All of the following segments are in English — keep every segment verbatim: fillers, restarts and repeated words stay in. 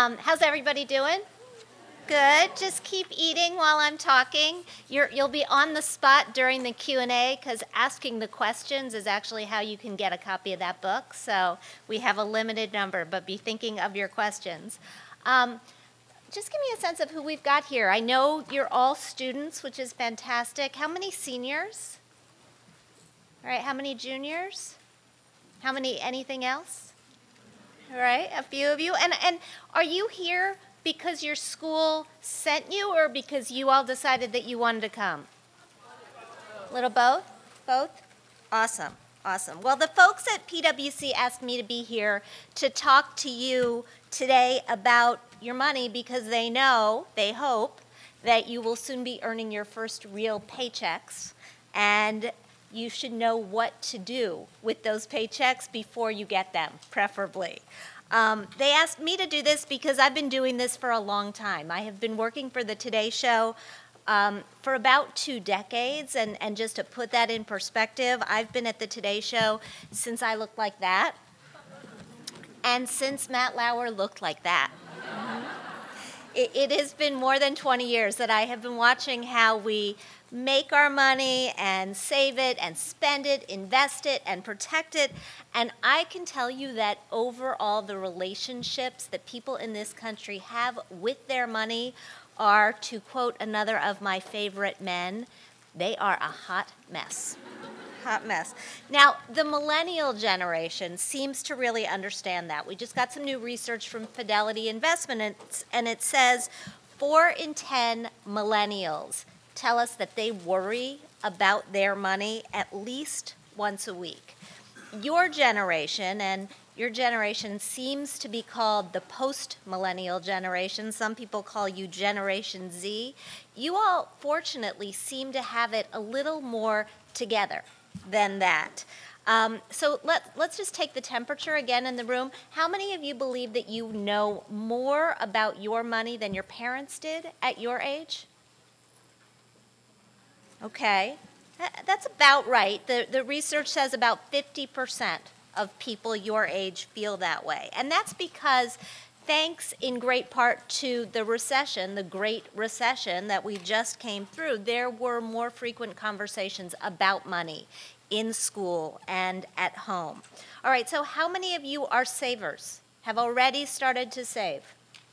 Um, how's everybody doing? Good. Just keep eating while I'm talking. You're, you'll be on the spot during the Q and A because asking the questions is actually how you can get a copy of that book. So we have a limited number, but be thinking of your questions. Um, just give me a sense of who we've got here. I know you're all students, which is fantastic. How many seniors? All right, how many juniors? How many anything else? All right, a few of you. And, and are you here because your school sent you or because you all decided that you wanted to come? A little both? Both? Awesome, awesome. Well, the folks at P W C asked me to be here to talk to you today about your money because they know, they hope, that you will soon be earning your first real paychecks, and you should know what to do with those paychecks before you get them, preferably. Um, they asked me to do this because I've been doing this for a long time. I have been working for the Today Show um, for about two decades, and, and just to put that in perspective, I've been at the Today Show since I looked like that, and since Matt Lauer looked like that. It, it has been more than twenty years that I have been watching how we make our money and save it and spend it, invest it and protect it. And I can tell you that overall the relationships that people in this country have with their money are, to quote another of my favorite men, they are a hot mess. Hot mess. Now, the millennial generation seems to really understand that. We just got some new research from Fidelity Investments, and it says four in ten millennials tell us that they worry about their money at least once a week. Your generation, and your generation seems to be called the post-millennial generation. Some people call you Generation Z. You all, fortunately, seem to have it a little more together than that. Um, so let, let's just take the temperature again in the room. How many of you believe that you know more about your money than your parents did at your age? Okay, that's about right. The, the research says about fifty percent of people your age feel that way. And that's because thanks in great part to the recession, the Great Recession that we just came through, there were more frequent conversations about money in school and at home. All right, so how many of you are savers, have already started to save?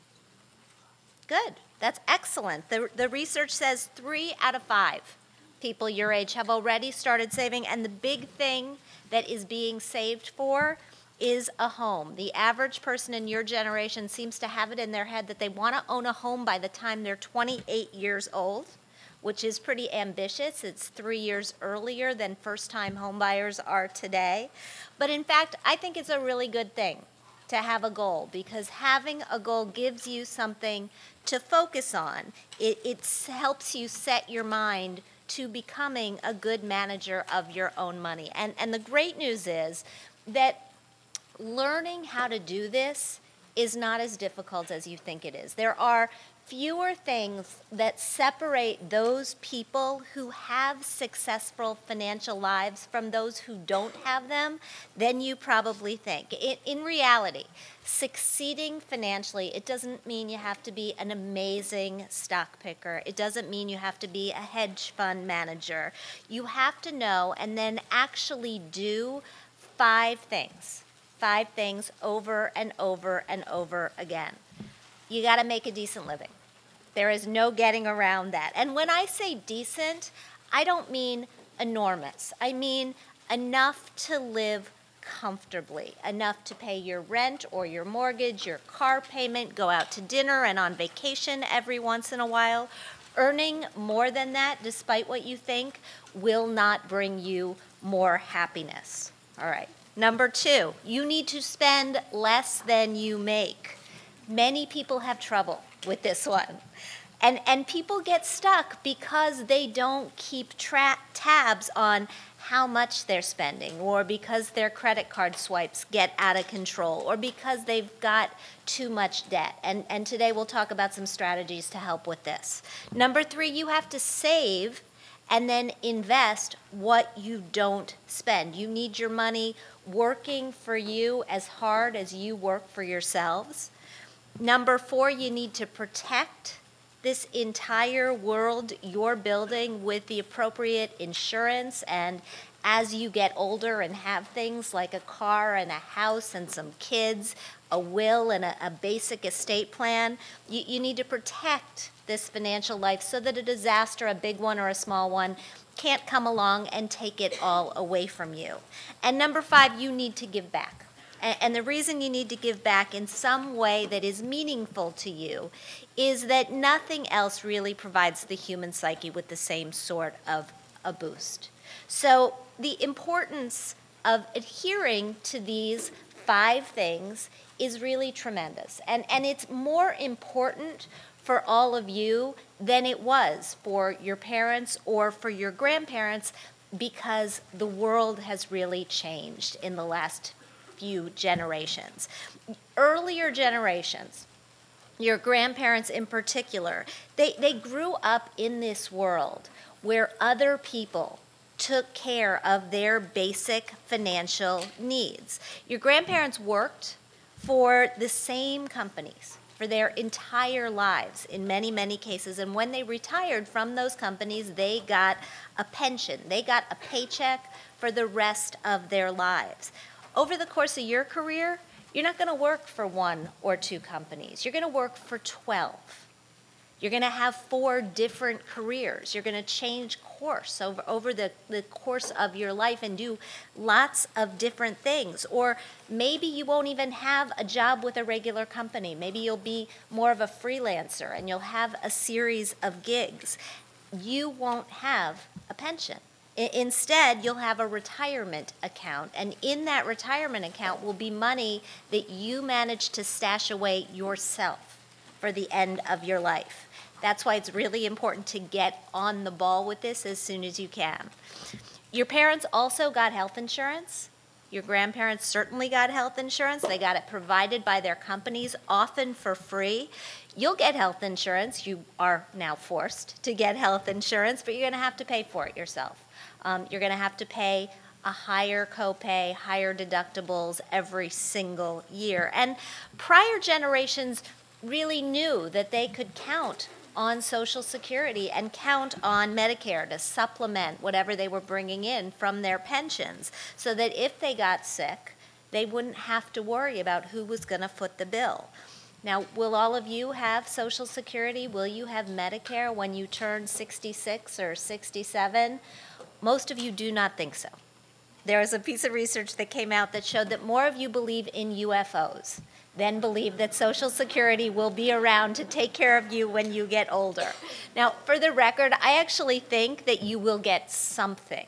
Good, that's excellent. The, the research says three out of five people your age have already started saving, and the big thing that is being saved for is a home. The average person in your generation seems to have it in their head that they want to own a home by the time they're twenty-eight years old, which is pretty ambitious. It's three years earlier than first-time homebuyers are today. But in fact, I think it's a really good thing to have a goal, because having a goal gives you something to focus on. It, it helps you set your mind to becoming a good manager of your own money. And, and the great news is that learning how to do this is not as difficult as you think it is. There are fewer things that separate those people who have successful financial lives from those who don't have them than you probably think. In, in reality, succeeding financially, it doesn't mean you have to be an amazing stock picker. It doesn't mean you have to be a hedge fund manager. You have to know and then actually do five things. Five things over and over and over again. You got to make a decent living. There is no getting around that. And when I say decent, I don't mean enormous. I mean enough to live comfortably, enough to pay your rent or your mortgage, your car payment, go out to dinner and on vacation every once in a while. Earning more than that, despite what you think, will not bring you more happiness. All right. Number two, you need to spend less than you make. Many people have trouble with this one. And, and people get stuck because they don't keep tra- tabs on how much they're spending, or because their credit card swipes get out of control, or because they've got too much debt. And, and today we'll talk about some strategies to help with this. Number three, you have to save and then invest what you don't spend. You need your money working for you as hard as you work for yourselves. Number four, you need to protect this entire world you're building with the appropriate insurance, and as you get older and have things like a car and a house and some kids, a will and a, a basic estate plan, you, you need to protect this financial life so that a disaster, a big one or a small one, can't come along and take it all away from you. And number five, you need to give back. And the reason you need to give back in some way that is meaningful to you is that nothing else really provides the human psyche with the same sort of a boost. So the importance of adhering to these five things is really tremendous. And, and it's more important for all of you than it was for your parents or for your grandparents, because the world has really changed in the last few generations. Earlier generations, your grandparents in particular, they, they grew up in this world where other people took care of their basic financial needs. Your grandparents worked for the same companies for their entire lives in many, many cases, and when they retired from those companies, they got a pension. They got a paycheck for the rest of their lives. Over the course of your career, you're not going to work for one or two companies. You're going to work for twelve. You're going to have four different careers. You're going to change course over, over the, the course of your life and do lots of different things. Or maybe you won't even have a job with a regular company. Maybe you'll be more of a freelancer and you'll have a series of gigs. You won't have a pension. Instead, you'll have a retirement account, and in that retirement account will be money that you manage to stash away yourself for the end of your life. That's why it's really important to get on the ball with this as soon as you can. Your parents also got health insurance. Your grandparents certainly got health insurance. They got it provided by their companies, often for free. You'll get health insurance. You are now forced to get health insurance, but you're going to have to pay for it yourself. Um, you're going to have to pay a higher copay, higher deductibles every single year. And prior generations really knew that they could count on Social Security and count on Medicare to supplement whatever they were bringing in from their pensions, so that if they got sick, they wouldn't have to worry about who was going to foot the bill. Now, will all of you have Social Security? Will you have Medicare when you turn sixty-six or sixty-seven? Most of you do not think so. There was a piece of research that came out that showed that more of you believe in U F Os than believe that Social Security will be around to take care of you when you get older. Now, for the record, I actually think that you will get something.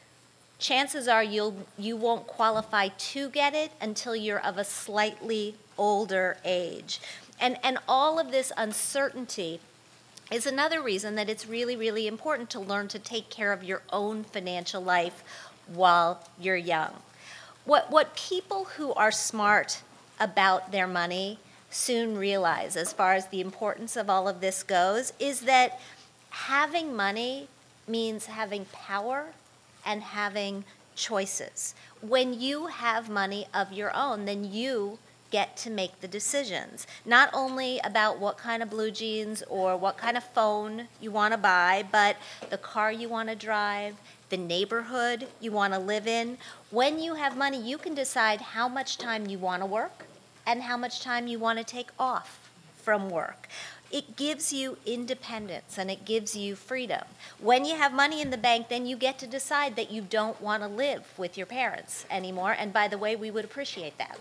Chances are you'll, you won't qualify to get it until you're of a slightly older age. And, and all of this uncertainty is another reason that it's really, really important to learn to take care of your own financial life while you're young. What, what people who are smart about their money soon realize, as far as the importance of all of this goes, is that having money means having power and having choices. When you have money of your own, then you get to make the decisions, not only about what kind of blue jeans or what kind of phone you want to buy, but the car you want to drive, the neighborhood you want to live in. When you have money, you can decide how much time you want to work and how much time you want to take off from work. It gives you independence and it gives you freedom. When you have money in the bank, then you get to decide that you don't want to live with your parents anymore. And by the way, we would appreciate that.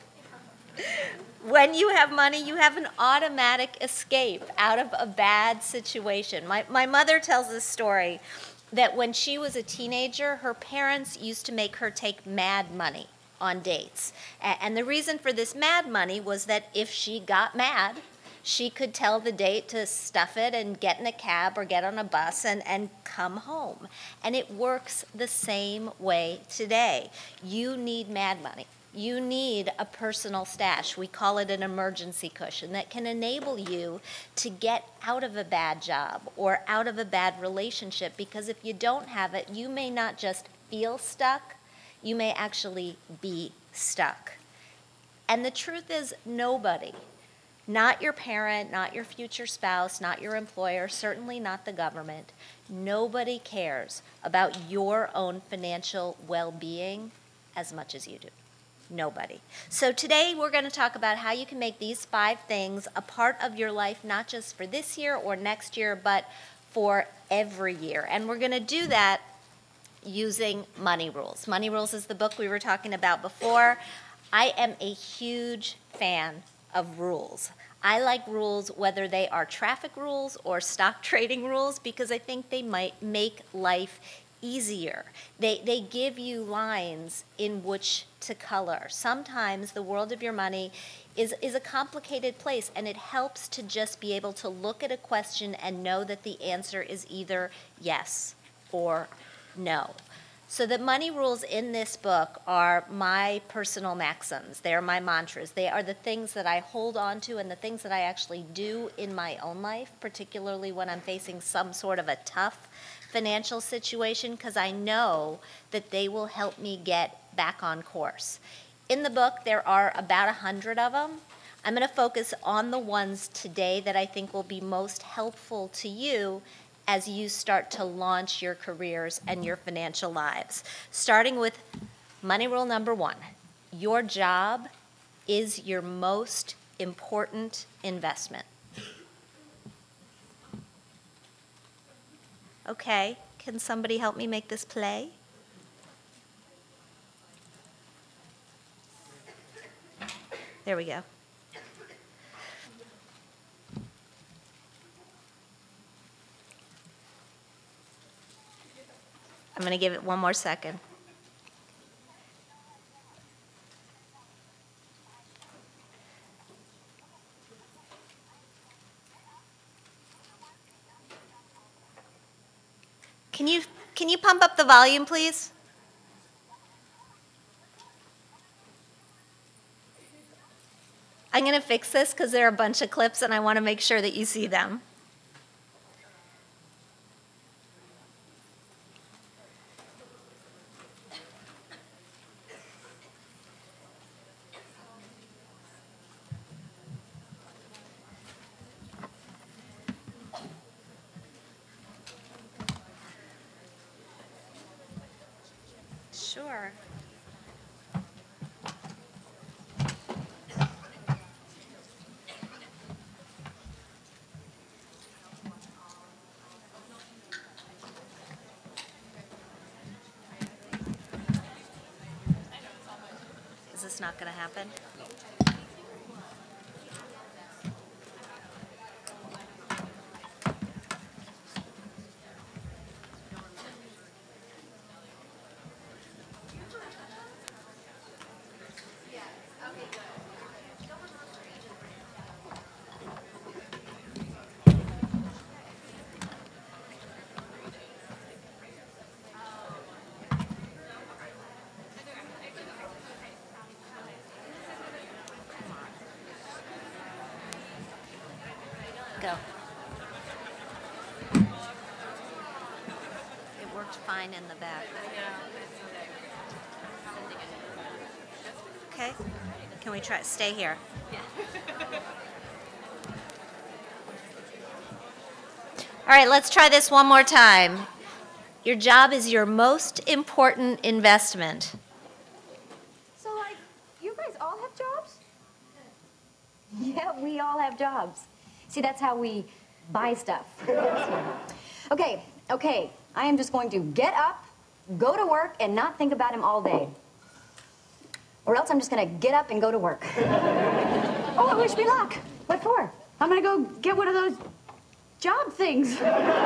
When you have money, you have an automatic escape out of a bad situation. My, my mother tells this story that when she was a teenager, her parents used to make her take mad money on dates. And the reason for this mad money was that if she got mad, she could tell the date to stuff it and get in a cab or get on a bus and, and come home. And it works the same way today. You need mad money. You need a personal stash. We call it an emergency cushion that can enable you to get out of a bad job or out of a bad relationship, because if you don't have it, you may not just feel stuck, you may actually be stuck. And the truth is, nobody, Not your parent, not your future spouse, not your employer, certainly not the government. Nobody cares about your own financial well-being as much as you do. Nobody. So today we're going to talk about how you can make these five things a part of your life, not just for this year or next year, but for every year. And we're going to do that using Money Rules. Money Rules is the book we were talking about before. I am a huge fan of rules. I like rules whether they are traffic rules or stock trading rules because I think they might make life easier. They, they give you lines in which to color. Sometimes the world of your money is, is a complicated place, and it helps to just be able to look at a question and know that the answer is either yes or no. So the money rules in this book are my personal maxims. They are my mantras. They are the things that I hold on to and the things that I actually do in my own life, particularly when I'm facing some sort of a tough financial situation, because I know that they will help me get back on course. In the book, there are about a hundred of them. I'm going to focus on the ones today that I think will be most helpful to you as you start to launch your careers and your financial lives. Starting with money rule number one, your job is your most important investment. Okay, can somebody help me make this play? There we go. I'm going to give it one more second. Can you, can you pump up the volume, please? I'm going to fix this because there are a bunch of clips and I want to make sure that you see them. Sure. Is this not going to happen? Go. It worked fine in the back. Okay, can we try, stay here? All right, let's try this one more time. Your job is your most important investment. So, like, you guys all have jobs? Yeah, we all have jobs. See, that's how we buy stuff. Okay, okay, I am just going to get up, go to work, and not think about him all day. Or else I'm just going to get up and go to work. Oh, I wish me luck. What for? I'm going to go get one of those job things.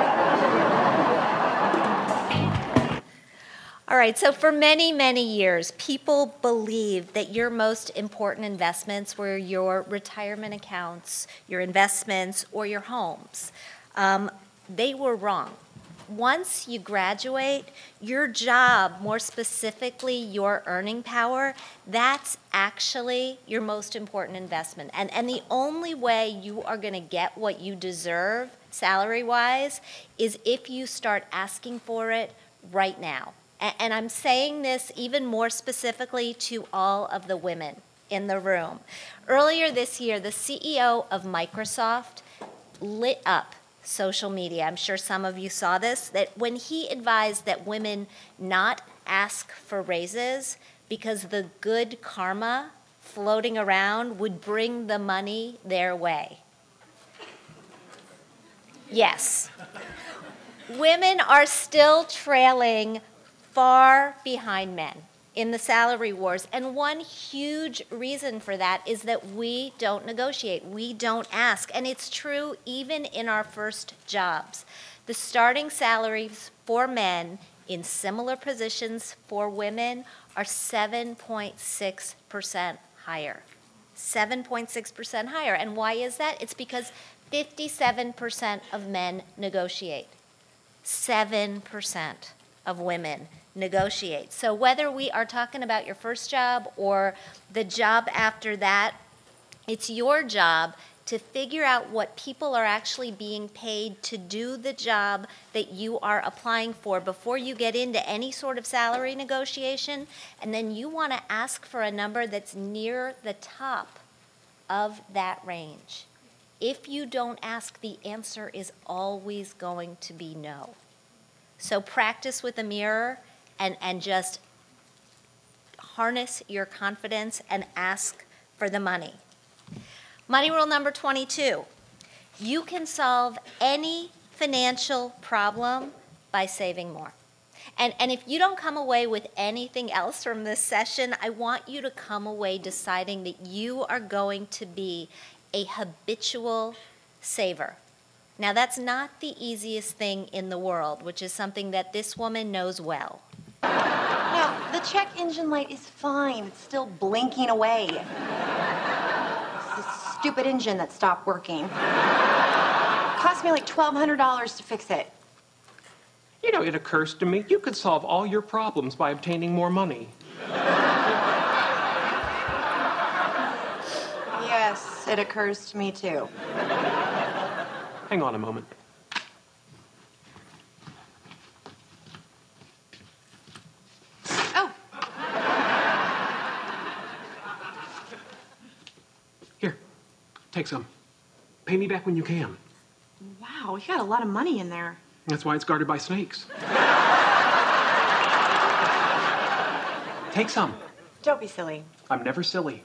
All right, so for many, many years, people believed that your most important investments were your retirement accounts, your investments, or your homes. Um, they were wrong. Once you graduate, your job, more specifically your earning power, that's actually your most important investment. And, and the only way you are going to get what you deserve, salary-wise, is if you start asking for it right now. And I'm saying this even more specifically to all of the women in the room. Earlier this year, the C E O of Microsoft lit up social media. I'm sure some of you saw this, that when he advised that women not ask for raises because the good karma floating around would bring the money their way. Yes. Women are still trailing far behind men in the salary wars, and one huge reason for that is that we don't negotiate, we don't ask, and it's true even in our first jobs. The starting salaries for men in similar positions for women are seven point six percent higher. seven point six percent higher, and why is that? It's because fifty-seven percent of men negotiate. seven percent of women negotiate. So whether we are talking about your first job or the job after that, it's your job to figure out what people are actually being paid to do the job that you are applying for before you get into any sort of salary negotiation, and then you want to ask for a number that's near the top of that range. If you don't ask, the answer is always going to be no. So practice with a mirror and, and just harness your confidence and ask for the money. Money rule number twenty-two. You can solve any financial problem by saving more. And, and if you don't come away with anything else from this session, I want you to come away deciding that you are going to be a habitual saver. Now, that's not the easiest thing in the world, which is something that this woman knows well. Now, the check engine light is fine. It's still blinking away. It's the stupid engine that stopped working. It cost me like twelve hundred dollars to fix it. You know, it occurs to me you could solve all your problems by obtaining more money. Yes, it occurs to me too. Hang on a moment. Oh. Here, take some. Pay me back when you can. Wow, you got a lot of money in there. That's why it's guarded by snakes. Take some. Don't be silly. I'm never silly.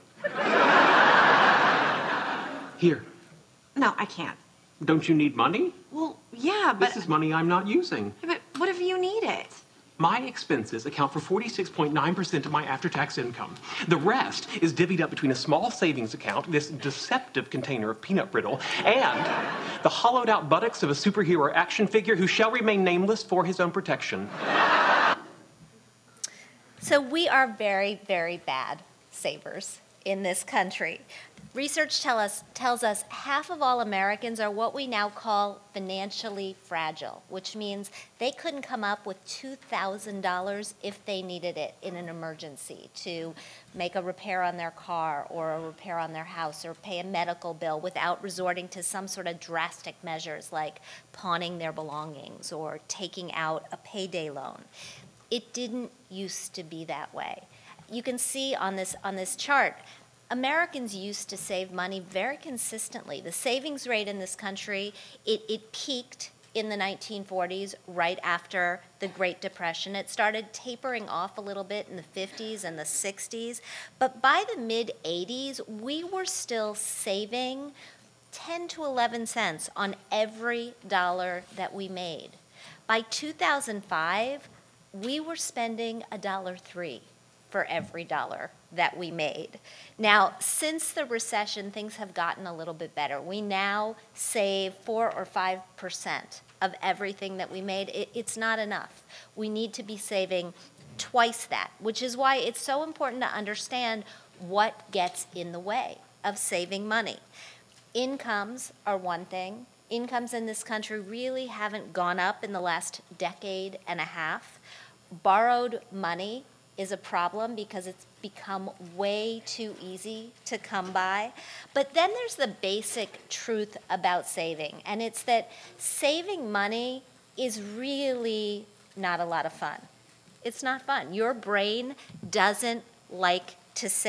Here. No, I can't. Don't you need money? Well, yeah, but... This is money I'm not using. Yeah, but what if you need it? My expenses account for forty-six point nine percent of my after-tax income. The rest is divvied up between a small savings account, this deceptive container of peanut brittle, and the hollowed-out buttocks of a superhero action figure who shall remain nameless for his own protection. So we are very, very bad savers in this country. Research tell us, tells us half of all Americans are what we now call financially fragile, which means they couldn't come up with two thousand dollars if they needed it in an emergency to make a repair on their car or a repair on their house or pay a medical bill without resorting to some sort of drastic measures like pawning their belongings or taking out a payday loan. It didn't used to be that way. You can see on this, on this chart, Americans used to save money very consistently. The savings rate in this country, it, it peaked in the nineteen forties, right after the Great Depression. It started tapering off a little bit in the fifties and the sixties, but by the mid eighties, we were still saving ten to eleven cents on every dollar that we made. By two thousand five, we were spending a dollar three for every dollar that we made. Now, since the recession, things have gotten a little bit better. We now save four or five percent of everything that we made. It, it's not enough. We need to be saving twice that, which is why it's so important to understand what gets in the way of saving money. Incomes are one thing. Incomes in this country really haven't gone up in the last decade and a half. Borrowed money is a problem because it's become way too easy to come by. But then there's the basic truth about saving, and it's that saving money is really not a lot of fun. It's not fun. Your brain doesn't like to save.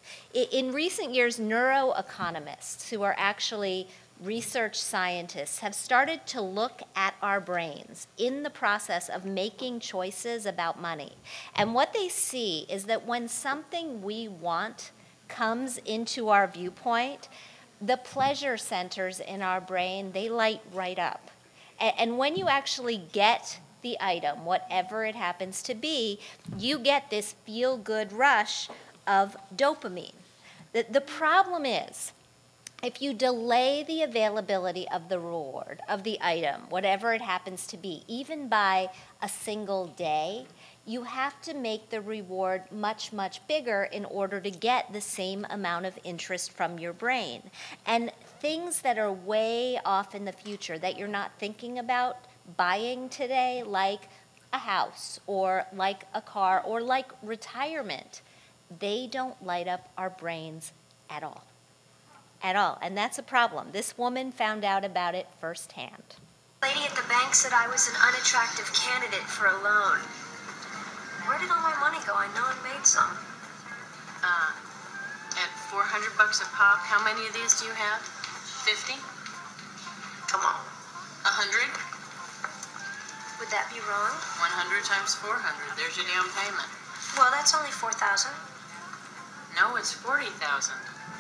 I- In recent years, neuroeconomists, who are actually research scientists, have started to look at our brains in the process of making choices about money. And what they see is that when something we want comes into our viewpoint, the pleasure centers in our brain, they light right up. A- And when you actually get the item, whatever it happens to be, you get this feel-good rush of dopamine. The, the problem is, if you delay the availability of the reward, of the item, whatever it happens to be, even by a single day, you have to make the reward much, much bigger in order to get the same amount of interest from your brain. And things that are way off in the future that you're not thinking about buying today, like a house or like a car or like retirement, they don't light up our brains at all. At all. And that's a problem. This woman found out about it firsthand. The lady at the bank said I was an unattractive candidate for a loan. Where did all my money go? I know I made some. Uh, at four hundred bucks a pop, how many of these do you have? fifty? Come on. A hundred? Would that be wrong? one hundred times four hundred. There's your down payment. Well, that's only four thousand. No, it's forty thousand.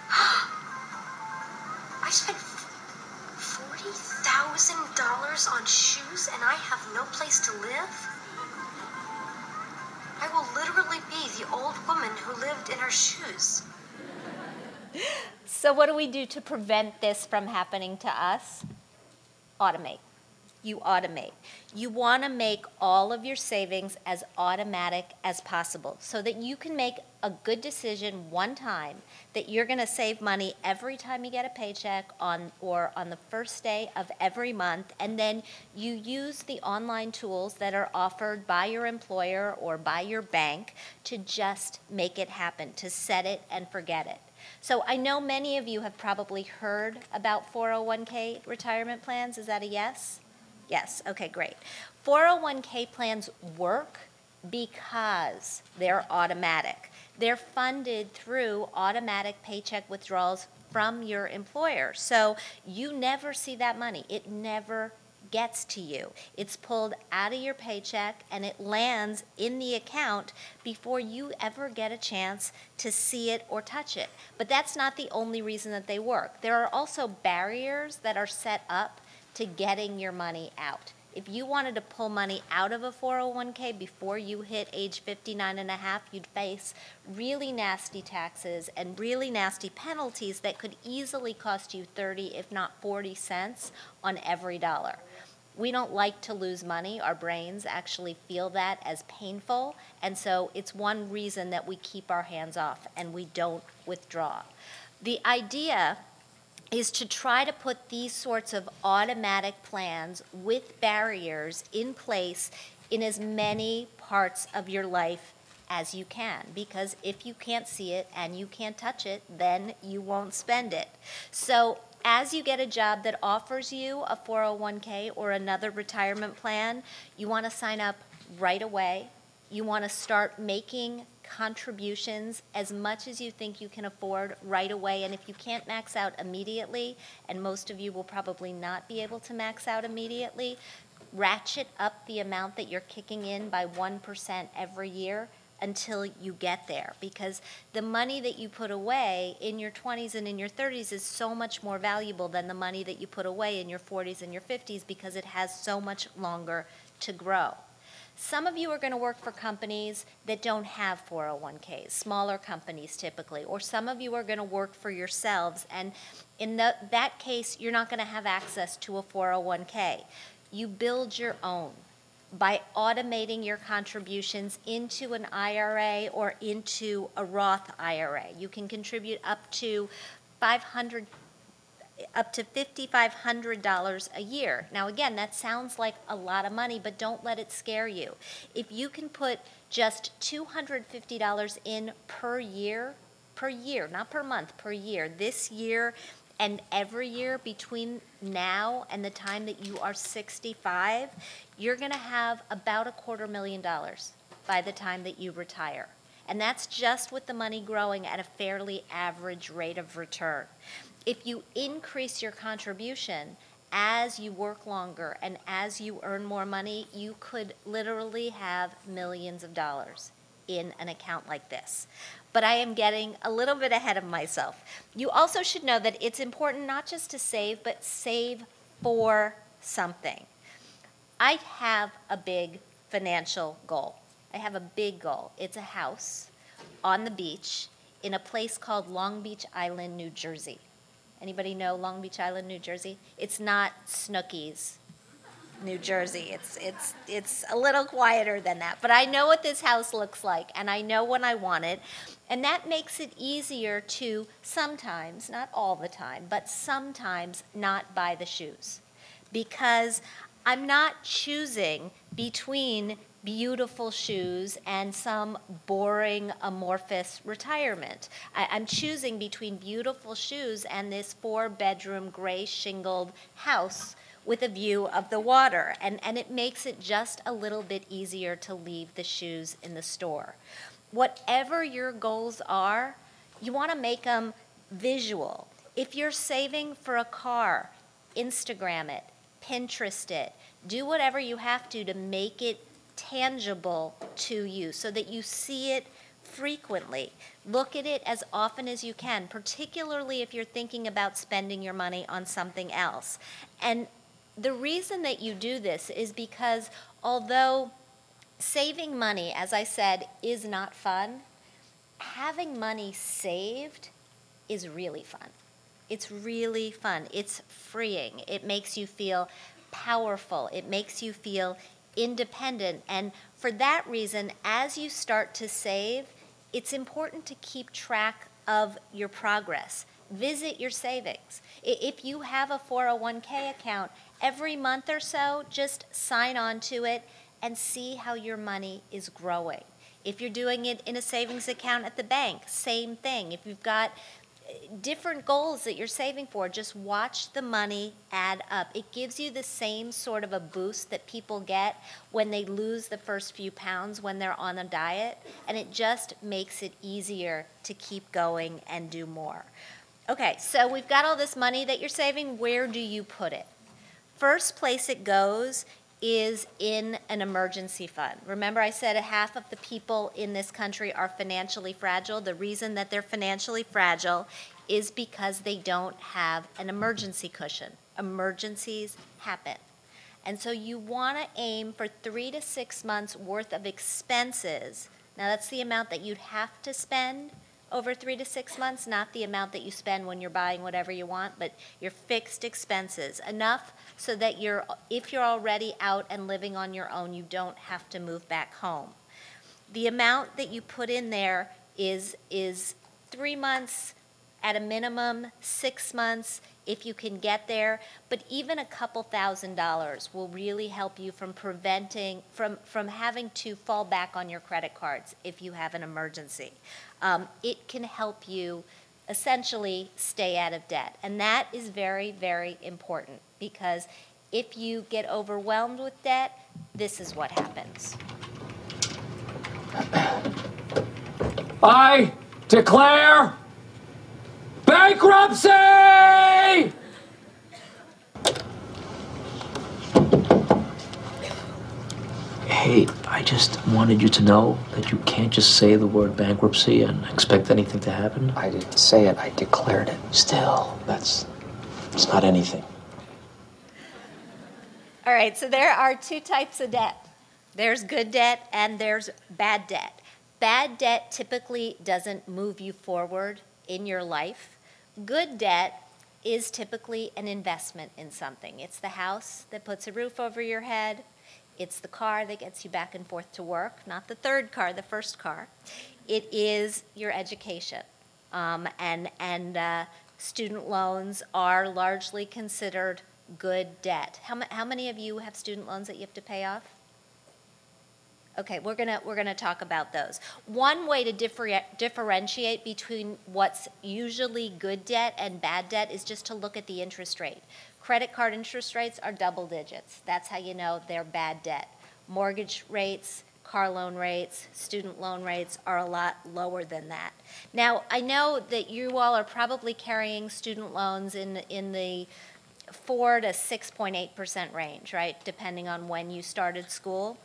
I spent forty thousand dollars on shoes and I have no place to live? I will literally be the old woman who lived in her shoes. So what do we do to prevent this from happening to us? Automate. You automate. You want to make all of your savings as automatic as possible so that you can make a good decision one time that you're going to save money every time you get a paycheck on or on the first day of every month, and then you use the online tools that are offered by your employer or by your bank to just make it happen, to set it and forget it. So I know many of you have probably heard about four oh one k retirement plans. Is that a yes? Yes, okay, great. four oh one k plans work because they're automatic. They're funded through automatic paycheck withdrawals from your employer. So you never see that money. It never gets to you. It's pulled out of your paycheck and it lands in the account before you ever get a chance to see it or touch it. But that's not the only reason that they work. There are also barriers that are set up to getting your money out. If you wanted to pull money out of a four oh one k before you hit age fifty-nine and a half, you'd face really nasty taxes and really nasty penalties that could easily cost you thirty, if not forty cents on every dollar. We don't like to lose money. Our brains actually feel that as painful, and so it's one reason that we keep our hands off and we don't withdraw. The idea is to try to put these sorts of automatic plans with barriers in place in as many parts of your life as you can, because if you can't see it and you can't touch it, then you won't spend it. So as you get a job that offers you a four oh one k or another retirement plan, you want to sign up right away. You want to start making contributions as much as you think you can afford right away. And if you can't max out immediately, and most of you will probably not be able to max out immediately, ratchet up the amount that you're kicking in by one percent every year until you get there. Because the money that you put away in your twenties and in your thirties is so much more valuable than the money that you put away in your forties and your fifties, because it has so much longer to grow. Some of you are going to work for companies that don't have four oh one k's, smaller companies typically, or some of you are going to work for yourselves, and in the, that case, you're not going to have access to a four oh one k. You build your own by automating your contributions into an I R A or into a Roth I R A. You can contribute up to five hundred up to five thousand five hundred dollars a year. Now again, that sounds like a lot of money, but don't let it scare you. If you can put just two hundred fifty dollars in per year, per year, not per month, per year, this year and every year between now and the time that you are sixty-five, you're gonna have about a quarter million dollars by the time that you retire. And that's just with the money growing at a fairly average rate of return. If you increase your contribution as you work longer and as you earn more money, you could literally have millions of dollars in an account like this. But I am getting a little bit ahead of myself. You also should know that it's important not just to save, but save for something. I have a big financial goal. I have a big goal. It's a house on the beach in a place called Long Beach Island, New Jersey. Anybody know Long Beach Island, New Jersey? It's not Snooki's, New Jersey. It's, it's, it's a little quieter than that. But I know what this house looks like, and I know when I want it. And that makes it easier to sometimes, not all the time, but sometimes not buy the shoes. Because I'm not choosing between beautiful shoes and some boring, amorphous retirement. I, I'm choosing between beautiful shoes and this four-bedroom, gray shingled house with a view of the water. And, and it makes it just a little bit easier to leave the shoes in the store. Whatever your goals are, you want to make them visual. If you're saving for a car, Instagram it, Pinterest it, do whatever you have to to make it tangible to you so that you see it frequently. Look at it as often as you can, particularly if you're thinking about spending your money on something else. And the reason that you do this is because although saving money, as I said, is not fun, having money saved is really fun. It's really fun. It's freeing. It makes you feel powerful. It makes you feel independent. And for that reason, as you start to save, it's important to keep track of your progress. Visit your savings. If you have a four oh one K account, every month or so, just sign on to it and see how your money is growing. If you're doing it in a savings account at the bank, same thing. If you've got different goals that you're saving for, just watch the money add up. It gives you the same sort of a boost that people get when they lose the first few pounds when they're on a diet, and it just makes it easier to keep going and do more. Okay, so we've got all this money that you're saving. Where do you put it? First place it goes is in an emergency fund. Remember I said half of the people in this country are financially fragile. The reason that they're financially fragile is because they don't have an emergency cushion. Emergencies happen. And so you want to aim for three to six months worth of expenses. Now that's the amount that you'd have to spend over three to six months, not the amount that you spend when you're buying whatever you want, but your fixed expenses. Enough so that you're, if you're already out and living on your own, you don't have to move back home. The amount that you put in there is, is three months at a minimum, six months if you can get there, but even a couple thousand dollars will really help you from preventing, from, from having to fall back on your credit cards if you have an emergency. Um, it can help you essentially stay out of debt. And that is very, very important because if you get overwhelmed with debt, this is what happens. I declare bankruptcy! Hey, I just wanted you to know that you can't just say the word bankruptcy and expect anything to happen. I didn't say it, I declared it. Still, that's, it's not anything. All right, so there are two types of debt. There's good debt and there's bad debt. Bad debt typically doesn't move you forward in your life. Good debt is typically an investment in something. It's the house that puts a roof over your head. It's the car that gets you back and forth to work, not the third car, the first car. It is your education. Um, and and uh, student loans are largely considered good debt. How, how many of you have student loans that you have to pay off? Okay, we're gonna we're gonna talk about those. One way to differ, differentiate between what's usually good debt and bad debt is just to look at the interest rate. Credit card interest rates are double digits. That's how you know they're bad debt. Mortgage rates, car loan rates, student loan rates are a lot lower than that. Now, I know that you all are probably carrying student loans in, in the four to six point eight percent range, right, depending on when you started school.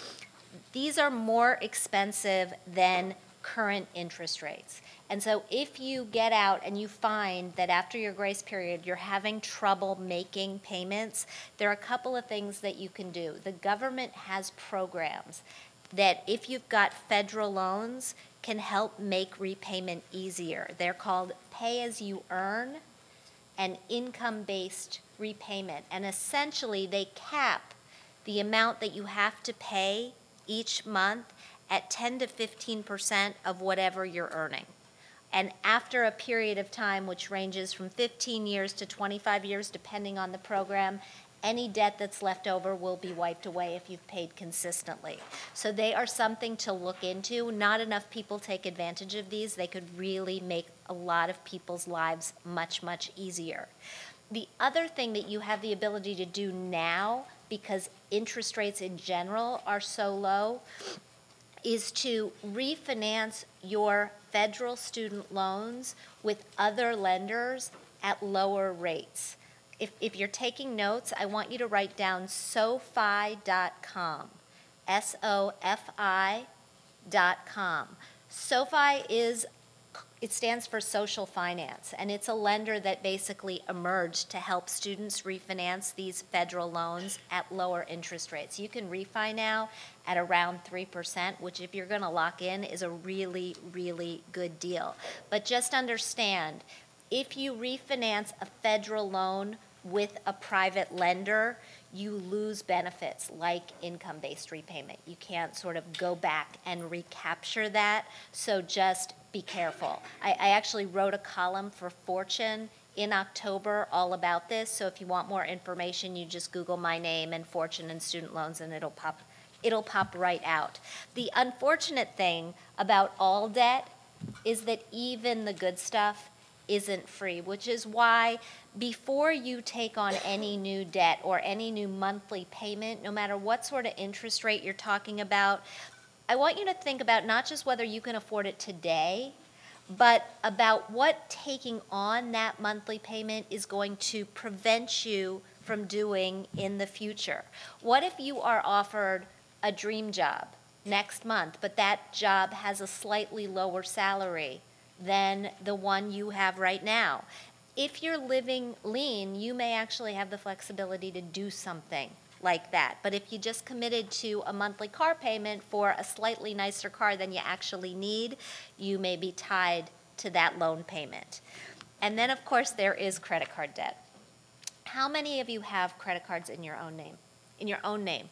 These are more expensive than current interest rates. And so if you get out and you find that after your grace period you're having trouble making payments, there are a couple of things that you can do. The government has programs that, if you've got federal loans, can help make repayment easier. They're called pay-as-you-earn and income-based repayment. And essentially they cap the amount that you have to pay each month at ten to fifteen percent of whatever you're earning. And after a period of time, which ranges from fifteen years to twenty-five years, depending on the program, any debt that's left over will be wiped away if you've paid consistently. So they are something to look into. Not enough people take advantage of these. They could really make a lot of people's lives much, much easier. The other thing that you have the ability to do now, because interest rates in general are so low, is to refinance your federal student loans with other lenders at lower rates. If, if you're taking notes, I want you to write down SoFi dot com, S O F I dot com. SoFi is, it stands for social finance, and it's a lender that basically emerged to help students refinance these federal loans at lower interest rates. You can refi now at around three percent, which if you're gonna lock in is a really, really good deal. But just understand, if you refinance a federal loan with a private lender, you lose benefits like income-based repayment. You can't sort of go back and recapture that, so just be careful. I, I actually wrote a column for Fortune in October all about this, so if you want more information, you just Google my name and Fortune and student loans and it'll pop, it'll pop right out. The unfortunate thing about all debt is that even the good stuff isn't free, which is why before you take on any new debt or any new monthly payment, no matter what sort of interest rate you're talking about, I want you to think about not just whether you can afford it today, but about what taking on that monthly payment is going to prevent you from doing in the future. What if you are offered a dream job next month, but that job has a slightly lower salary than the one you have right now? If you're living lean, you may actually have the flexibility to do something like that. But if you just committed to a monthly car payment for a slightly nicer car than you actually need, you may be tied to that loan payment. And then, of course, there is credit card debt. How many of you have credit cards in your own name? In your own name?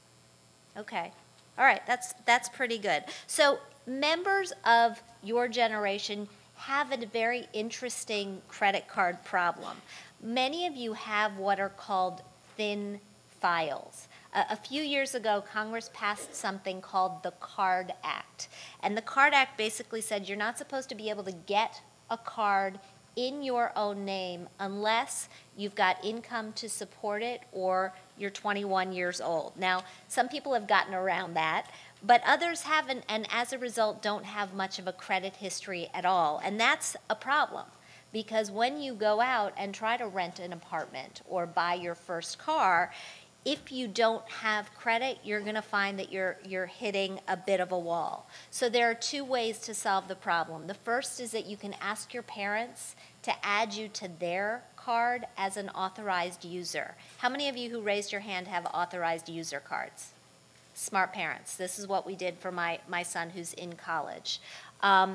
Okay. All right, that's, that's pretty good. So members of your generation have a very interesting credit card problem. Many of you have what are called thin files. Uh, a few years ago, Congress passed something called the CARD Act. And the CARD Act basically said you're not supposed to be able to get a card in your own name unless you've got income to support it or you're twenty-one years old. Now, some people have gotten around that, but others haven't, and as a result don't have much of a credit history at all. And that's a problem, because when you go out and try to rent an apartment or buy your first car, if you don't have credit, you're going to find that you're, you're hitting a bit of a wall. So there are two ways to solve the problem. The first is that you can ask your parents to add you to their card as an authorized user. How many of you who raised your hand have authorized user cards? Smart parents. This is what we did for my, my son who's in college. Um,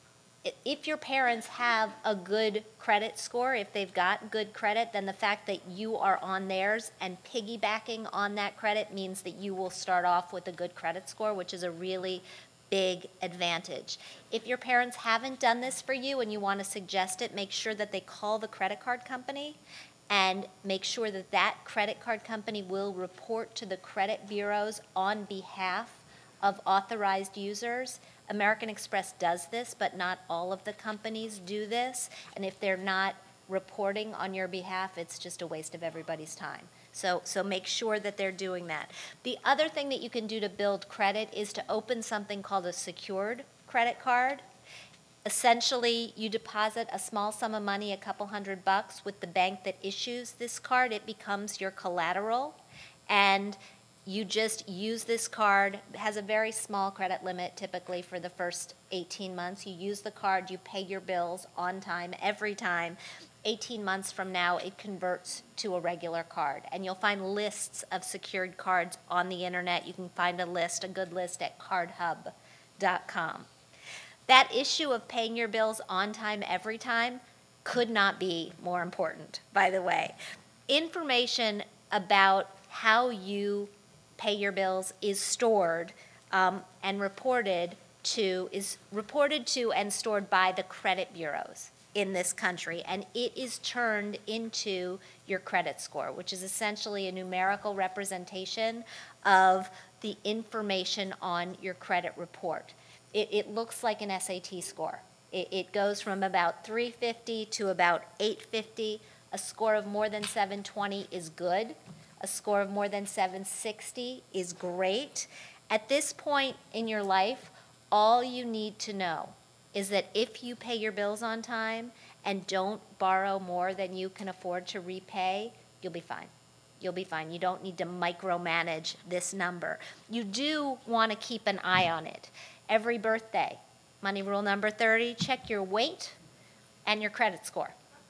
if your parents have a good credit score, if they've got good credit, then the fact that you are on theirs and piggybacking on that credit means that you will start off with a good credit score, which is a really big advantage. If your parents haven't done this for you and you want to suggest it, make sure that they call the credit card company and make sure that that credit card company will report to the credit bureaus on behalf of authorized users. American Express does this, but not all of the companies do this. And if they're not reporting on your behalf, it's just a waste of everybody's time. So, so make sure that they're doing that. The other thing that you can do to build credit is to open something called a secured credit card. Essentially, you deposit a small sum of money, a couple hundred bucks, with the bank that issues this card. It becomes your collateral, and you just use this card. It has a very small credit limit typically for the first eighteen months. You use the card, you pay your bills on time every time. eighteen months from now, it converts to a regular card. And you'll find lists of secured cards on the internet. You can find a list, a good list, at card hub dot com. That issue of paying your bills on time every time could not be more important, by the way. Information about how you pay your bills is stored um, and reported to, is reported to and stored by the credit bureaus in this country, and it is turned into your credit score, which is essentially a numerical representation of the information on your credit report. It, it looks like an S A T score. It, it goes from about three fifty to about eight fifty. A score of more than seven twenty is good. A score of more than seven sixty is great. At this point in your life, all you need to know is that if you pay your bills on time and don't borrow more than you can afford to repay, you'll be fine. You'll be fine. You don't need to micromanage this number. You do want to keep an eye on it. Every birthday, money rule number thirty, check your weight and your credit score.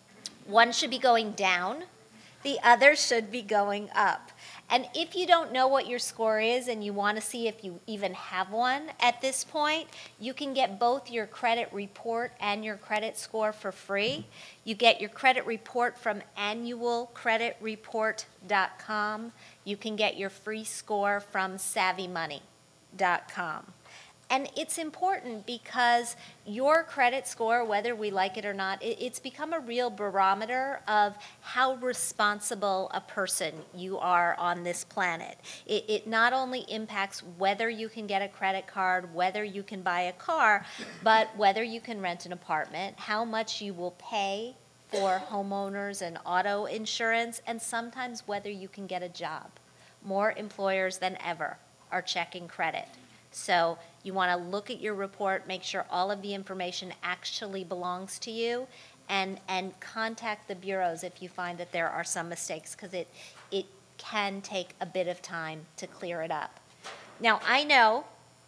One should be going down, the other should be going up. And if you don't know what your score is and you want to see if you even have one at this point, you can get both your credit report and your credit score for free. You get your credit report from annual credit report dot com. You can get your free score from savvy money dot com. And it's important because your credit score, whether we like it or not, it, it's become a real barometer of how responsible a person you are on this planet. It, it not only impacts whether you can get a credit card, whether you can buy a car, but whether you can rent an apartment, how much you will pay for homeowners and auto insurance, and sometimes whether you can get a job. More employers than ever are checking credit. So you want to look at your report, make sure all of the information actually belongs to you, and, and contact the bureaus if you find that there are some mistakes, because it, it can take a bit of time to clear it up. Now, I know,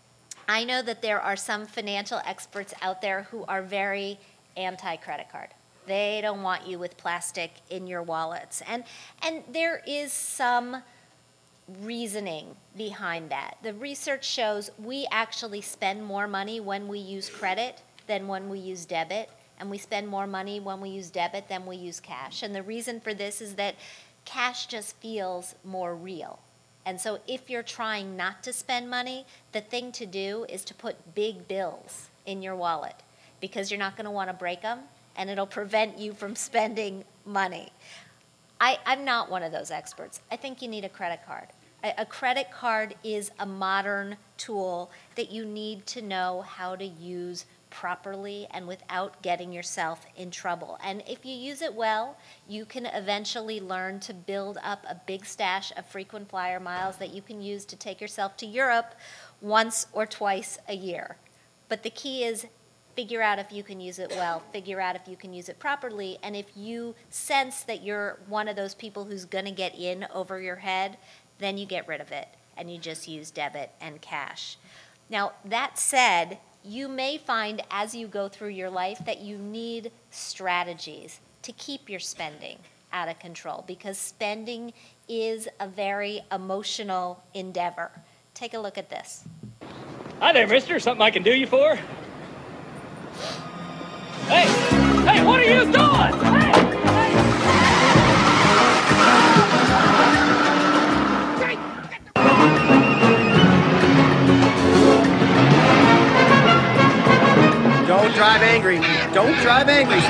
I know that there are some financial experts out there who are very anti-credit card. They don't want you with plastic in your wallets. And, and there is some reasoning behind that. The research shows we actually spend more money when we use credit than when we use debit, and we spend more money when we use debit than we use cash. And the reason for this is that cash just feels more real. And so if you're trying not to spend money, the thing to do is to put big bills in your wallet, because you're not going to want to break them, and it'll prevent you from spending money. I, I'm not one of those experts. I think you need a credit card. A credit card is a modern tool that you need to know how to use properly and without getting yourself in trouble. And if you use it well, you can eventually learn to build up a big stash of frequent flyer miles that you can use to take yourself to Europe once or twice a year. But the key is figure out if you can use it well, figure out if you can use it properly, and if you sense that you're one of those people who's going to get in over your head, then you get rid of it and you just use debit and cash. Now, that said, you may find as you go through your life that you need strategies to keep your spending out of control, because spending is a very emotional endeavor. Take a look at this. Hi there, mister. Something I can do you for? Hey, hey, what are you doing? Hey, Don't drive angry. Don't drive angry.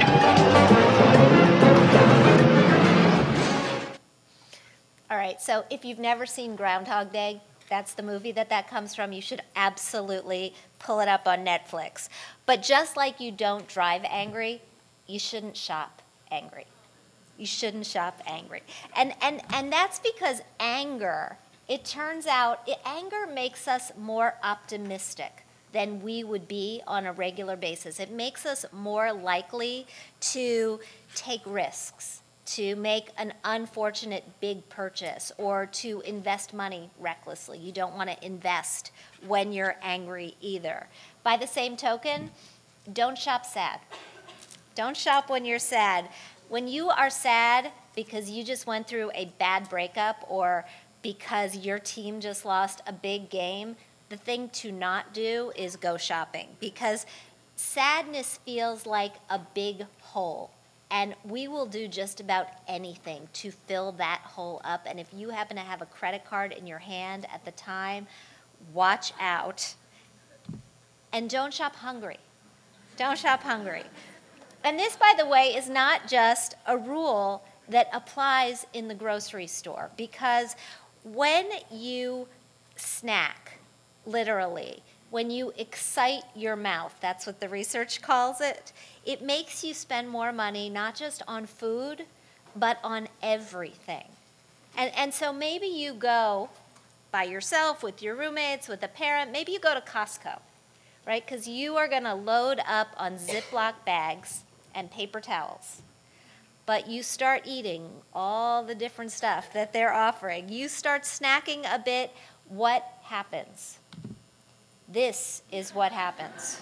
All right, so if you've never seen Groundhog Day, that's the movie that that comes from. You should absolutely pull it up on Netflix. But just like you don't drive angry, you shouldn't shop angry. You shouldn't shop angry. And, and, and that's because anger, it turns out, it, anger makes us more optimistic than we would be on a regular basis. It makes us more likely to take risks, to make an unfortunate big purchase, or to invest money recklessly. You don't want to invest when you're angry either. By the same token, don't shop sad. Don't shop when you're sad. When you are sad because you just went through a bad breakup or because your team just lost a big game, the thing to not do is go shopping, because sadness feels like a big hole. And we will do just about anything to fill that hole up. And if you happen to have a credit card in your hand at the time, watch out. And don't shop hungry. Don't shop hungry. And this, by the way, is not just a rule that applies in the grocery store, because when you snack, literally, when you excite your mouth, that's what the research calls it, it makes you spend more money not just on food, but on everything. And, and so maybe you go by yourself, with your roommates, with a parent, maybe you go to Costco, right? Because you are going to load up on Ziploc bags and paper towels. But you start eating all the different stuff that they're offering. You start snacking a bit. What happens? This is what happens.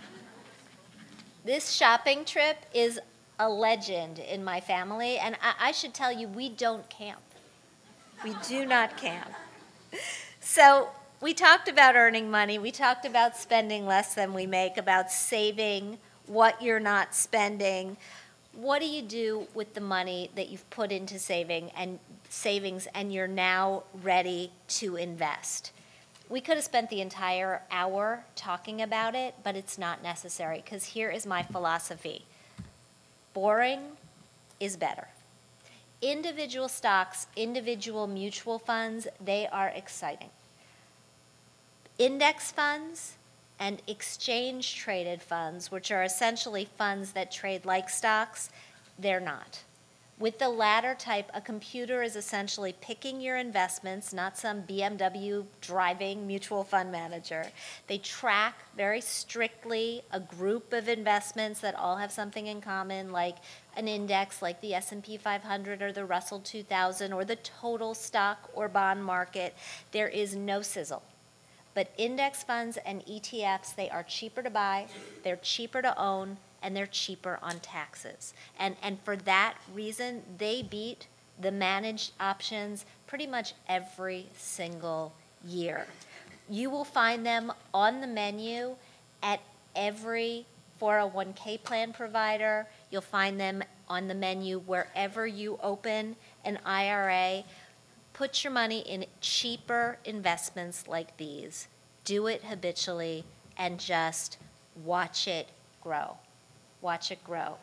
This shopping trip is a legend in my family, and I, I should tell you, we don't camp. We do not camp. So we talked about earning money. We talked about spending less than we make, about saving what you're not spending. What do you do with the money that you've put into saving and savings and you're now ready to invest? We could have spent the entire hour talking about it, but it's not necessary, because here is my philosophy. Boring is better. Individual stocks, individual mutual funds, they are exciting. Index funds and exchange-traded funds, which are essentially funds that trade like stocks, they're not. With the latter type, a computer is essentially picking your investments, not some B M W driving mutual fund manager. They track very strictly a group of investments that all have something in common, like an index like the S and P five hundred or the Russell two thousand or the total stock or bond market. There is no sizzle. But index funds and E T Fs, they are cheaper to buy, they're cheaper to own, and they're cheaper on taxes. And, and for that reason, they beat the managed options pretty much every single year. You will find them on the menu at every four oh one K plan provider. You'll find them on the menu wherever you open an I R A. Put your money in cheaper investments like these. Do it habitually and just watch it grow. Watch it grow.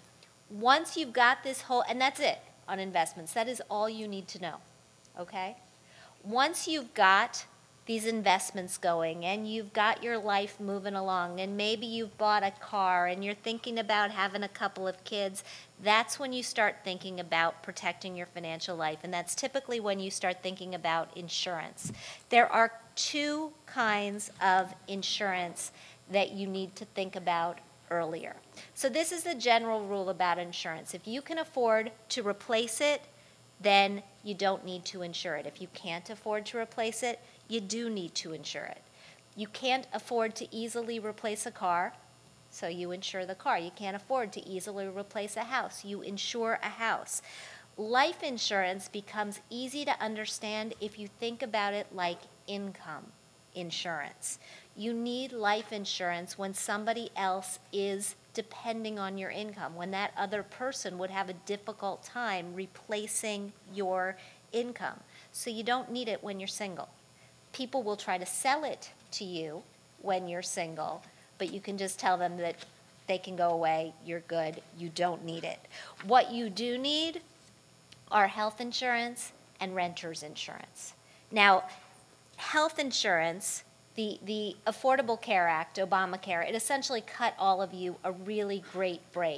Once you've got this whole, and that's it on investments, that is all you need to know, okay? Once you've got these investments going and you've got your life moving along and maybe you've bought a car and you're thinking about having a couple of kids, that's when you start thinking about protecting your financial life, and that's typically when you start thinking about insurance. There are two kinds of insurance that you need to think about earlier. So this is the general rule about insurance. If you can afford to replace it, then you don't need to insure it. If you can't afford to replace it, you do need to insure it. You can't afford to easily replace a car, so you insure the car. You can't afford to easily replace a house. You insure a house. Life insurance becomes easy to understand if you think about it like income insurance. You need life insurance when somebody else is depending on your income, when that other person would have a difficult time replacing your income. So you don't need it when you're single. People will try to sell it to you when you're single, but you can just tell them that they can go away, you're good, you don't need it. What you do need are health insurance and renter's insurance. Now, health insurance, the, the Affordable Care Act, Obamacare, it essentially cut all of you a really great break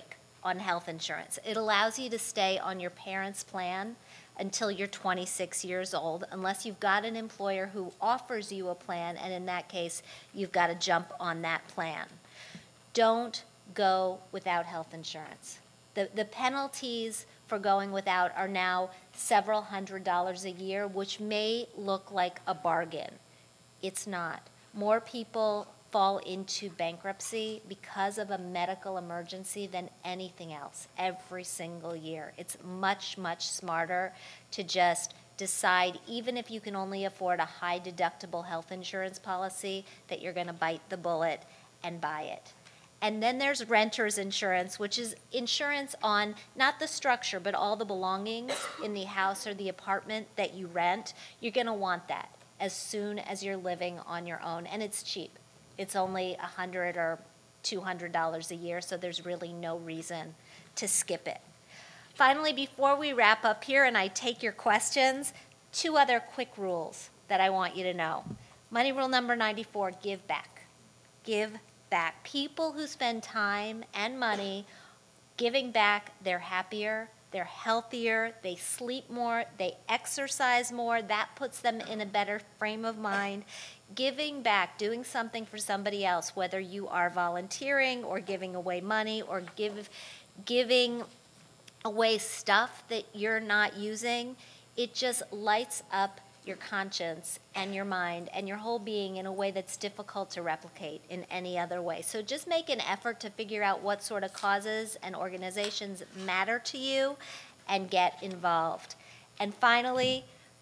on health insurance. It allows you to stay on your parents' plan until you're twenty-six years old, unless you've got an employer who offers you a plan, and in that case, you've got to jump on that plan. Don't go without health insurance. The, the penalties for going without are now several hundred dollars a year, which may look like a bargain. It's not. More people fall into bankruptcy because of a medical emergency than anything else every single year. It's much, much smarter to just decide, even if you can only afford a high deductible health insurance policy, that you're going to bite the bullet and buy it. And then there's renter's insurance, which is insurance on not the structure, but all the belongings in the house or the apartment that you rent. You're going to want that as soon as you're living on your own, and it's cheap. It's only one hundred dollars or two hundred dollars a year, so there's really no reason to skip it. Finally, before we wrap up here and I take your questions, two other quick rules that I want you to know. Money rule number ninety-four, give back. Give back. People who spend time and money giving back, they're happier, they're healthier, they sleep more, they exercise more. That puts them in a better frame of mind. Giving back, doing something for somebody else, whether you are volunteering or giving away money or give, giving away stuff that you're not using, it just lights up your conscience and your mind and your whole being in a way that's difficult to replicate in any other way. So just make an effort to figure out what sort of causes and organizations matter to you and get involved. And finally,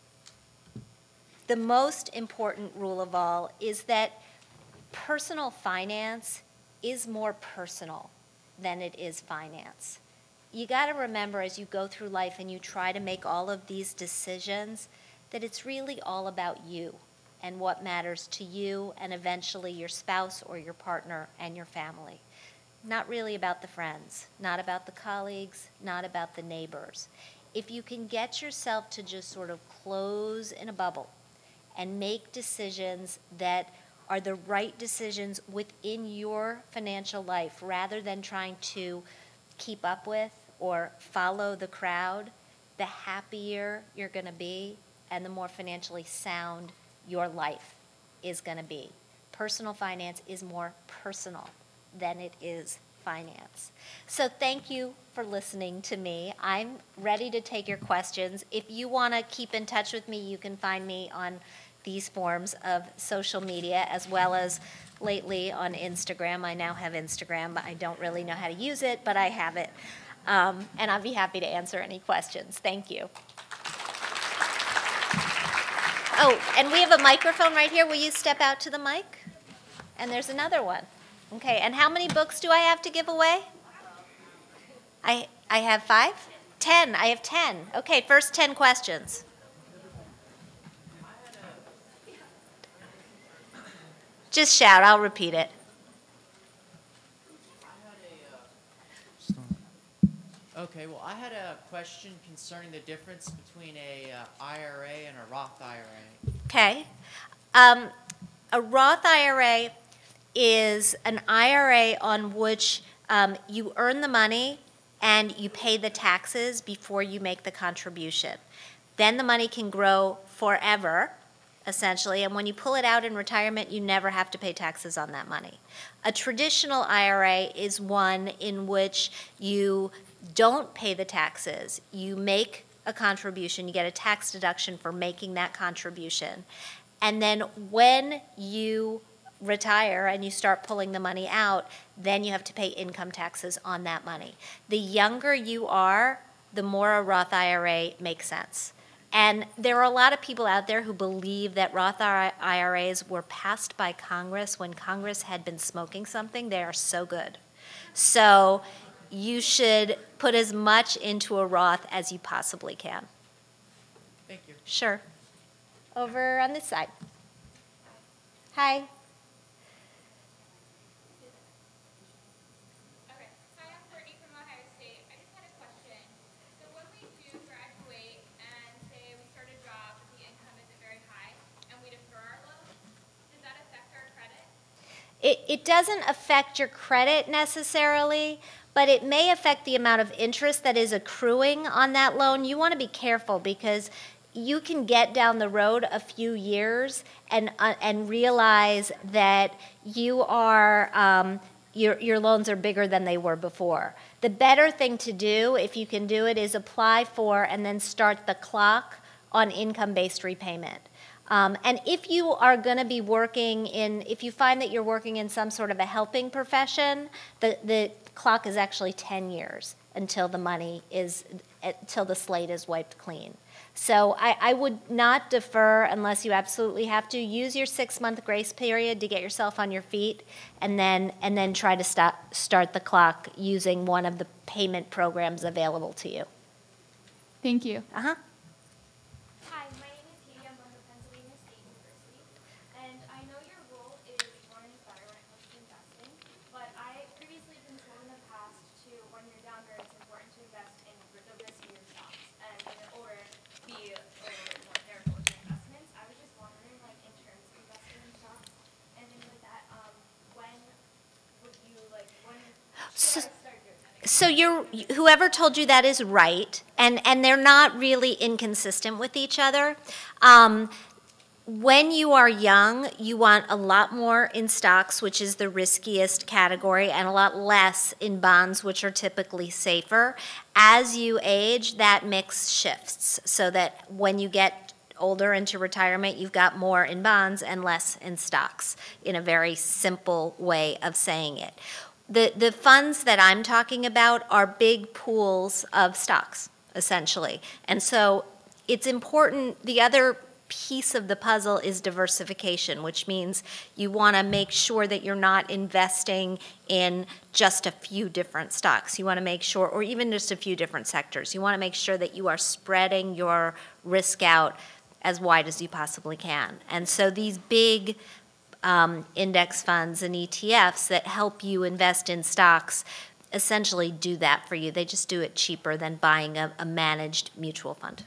the most important rule of all is that personal finance is more personal than it is finance. You got to remember as you go through life and you try to make all of these decisions that it's really all about you and what matters to you and eventually your spouse or your partner and your family. Not really about the friends, not about the colleagues, not about the neighbors. If you can get yourself to just sort of close in a bubble and make decisions that are the right decisions within your financial life rather than trying to keep up with or follow the crowd, the happier you're going to be and the more financially sound your life is going to be. Personal finance is more personal than it is finance. So thank you for listening to me. I'm ready to take your questions. If you want to keep in touch with me, you can find me on these forms of social media as well as lately on Instagram. I now have Instagram. I don't really know how to use it, but I have it. Um, and I'll be happy to answer any questions. Thank you. Oh, and we have a microphone right here. Will you step out to the mic? And there's another one. Okay, and how many books do I have to give away? I, I have five? Ten. I have ten. Okay, first ten questions. Just shout. I'll repeat it. Okay, well, I had a question concerning the difference between a uh, I R A and a Roth I R A. Okay. Um, a Roth I R A is an I R A on which um, you earn the money and you pay the taxes before you make the contribution. Then the money can grow forever, essentially, and when you pull it out in retirement, you never have to pay taxes on that money. A traditional I R A is one in which you don't pay the taxes. You make a contribution, you get a tax deduction for making that contribution. And then when you retire and you start pulling the money out, then you have to pay income taxes on that money. The younger you are, the more a Roth I R A makes sense. And there are a lot of people out there who believe that Roth I R As were passed by Congress when Congress had been smoking something. They are so good. So you should put as much into a Roth as you possibly can. Thank you. Sure. Over on this side. Hi. It, it doesn't affect your credit necessarily, but it may affect the amount of interest that is accruing on that loan. You want to be careful because you can get down the road a few years and uh, and realize that you are um, your your loans are bigger than they were before. The better thing to do, if you can do it, is apply for and then start the clock on income-based repayment. Um, and if you are going to be working in, if you find that you're working in some sort of a helping profession, the the clock is actually ten years until the money is, until the slate is wiped clean. So I, I would not defer unless you absolutely have to. Use your six-month grace period to get yourself on your feet, and then and then try to stop, start the clock using one of the payment programs available to you. Thank you. Uh-huh. Hi, my name is Katie. I'm from the Pennsylvania State University, and I know your role is born and inspire when it comes to investing, but I previously been told in the past to, when you're younger, it's important to invest in the riskier stocks, and when you're older, be a little bit more careful with your investments. I was just wondering, like, in terms of investing in stocks and things like that, um, when would you, like, when So, should I start doing that? so you're, whoever told you that is right, and, and they're not really inconsistent with each other. Um, when you are young, you want a lot more in stocks, which is the riskiest category, and a lot less in bonds, which are typically safer. As you age, that mix shifts, so that when you get older into retirement, you've got more in bonds and less in stocks, in a very simple way of saying it. The, the funds that I'm talking about are big pools of stocks, essentially. And so it's important, the other piece of the puzzle is diversification, which means you want to make sure that you're not investing in just a few different stocks. You want to make sure, or even just a few different sectors. You want to make sure that you are spreading your risk out as wide as you possibly can. And so these big um, index funds and E T Fs that help you invest in stocks essentially do that for you. They just do it cheaper than buying a, a managed mutual fund.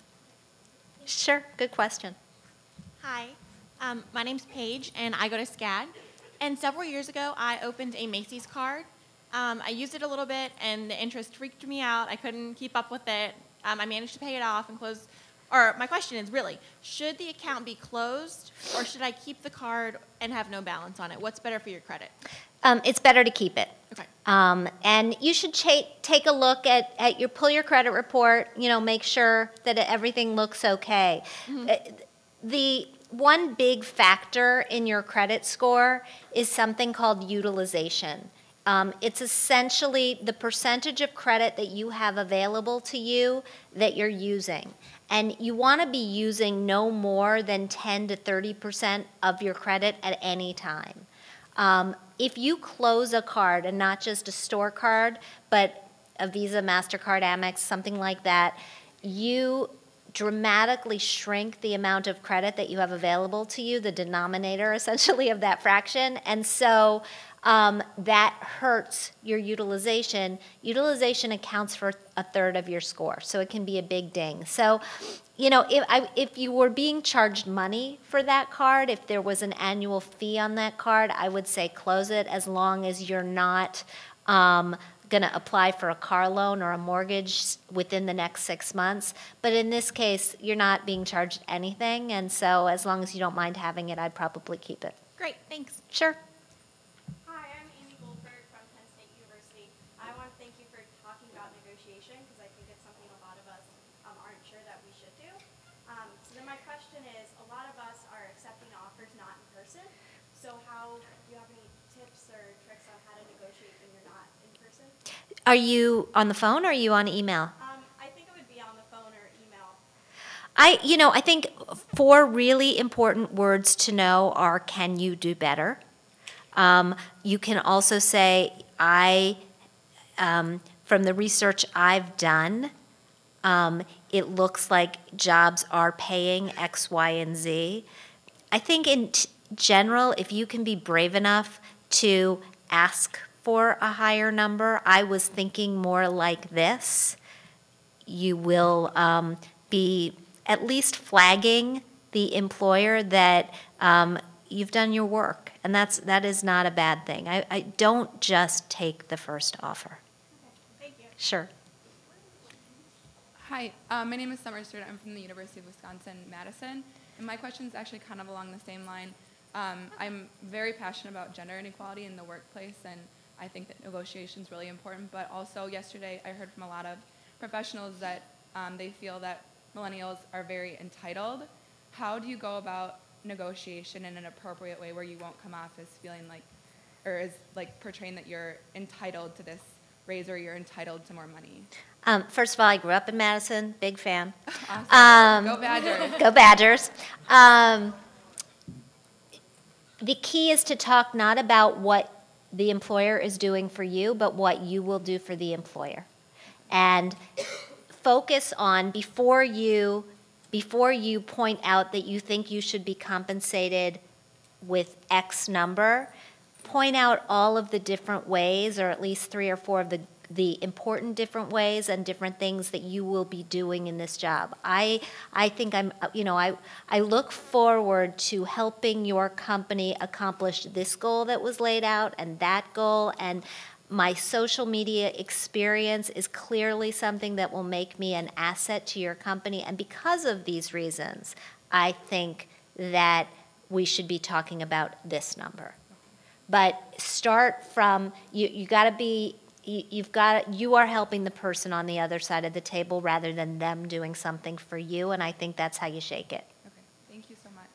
Sure, good question. Hi, um, my name's Paige, and I go to SCAD. And several years ago, I opened a Macy's card. Um, I used it a little bit, and the interest freaked me out. I couldn't keep up with it. Um, I managed to pay it off and close. Or my question is really, should the account be closed, or should I keep the card and have no balance on it? What's better for your credit? Um, it's better to keep it. Okay. Um, and you should cha- take a look at, at your, pull your credit report, you know, make sure that everything looks okay. Mm-hmm. Uh, the one big factor in your credit score is something called utilization. Um, it's essentially the percentage of credit that you have available to you that you're using. And you want to be using no more than ten to thirty percent of your credit at any time. Um, if you close a card, and not just a store card, but a Visa, MasterCard, Amex, something like that, you dramatically shrink the amount of credit that you have available to you, the denominator essentially of that fraction. And so um, that hurts your utilization. Utilization accounts for a third of your score, so it can be a big ding. So, you know, if, I, if you were being charged money for that card, if there was an annual fee on that card, I would say close it, as long as you're not um, going to apply for a car loan or a mortgage within the next six months. But in this case, you're not being charged anything, and so as long as you don't mind having it, I'd probably keep it. Great, thanks. Sure. Hi, I'm Amy Goldberg from Penn State University. I want to thank you for talking about negotiation, because I think it's something a lot of us um, aren't sure that we should do. Um, so then my question is, a lot of us are accepting offers not in person. So how, do you have any tips or tricks on how to negotiate when you're not in person? Are you on the phone or are you on email? Um, I think it would be on the phone or email. I, you know, I think four really important words to know are, can you do better? Um, you can also say, I, um, from the research I've done, um, it looks like jobs are paying X, Y, and Z. I think in t- general, if you can be brave enough to ask for a higher number, I was thinking more like this. You will um, be at least flagging the employer that um, you've done your work, and that's that is not a bad thing. I, I don't just take the first offer. Sure. Hi, uh, my name is Summer Stewart. I'm from the University of Wisconsin-Madison, and my question is actually kind of along the same line. Um, I'm very passionate about gender inequality in the workplace, and I think that negotiation is really important, but also yesterday I heard from a lot of professionals that um, they feel that millennials are very entitled. How do you go about negotiation in an appropriate way where you won't come off as feeling like, or as like portraying that you're entitled to this raise or you're entitled to more money? Um, first of all, I grew up in Madison, big fan. Awesome. Um, Go Badgers. Go Badgers. Um, the key is to talk not about what the employer is doing for you, but what you will do for the employer. And focus on, before you, before you point out that you think you should be compensated with X number, point out all of the different ways, or at least three or four of the the important different ways and different things that you will be doing in this job. I I think I'm, you know, I I look forward to helping your company accomplish this goal that was laid out and that goal, and my social media experience is clearly something that will make me an asset to your company, and because of these reasons, I think that we should be talking about this number. But start from, you, you gotta be, you, you've got, you are helping the person on the other side of the table rather than them doing something for you, and I think that's how you shake it. Okay, thank you so much.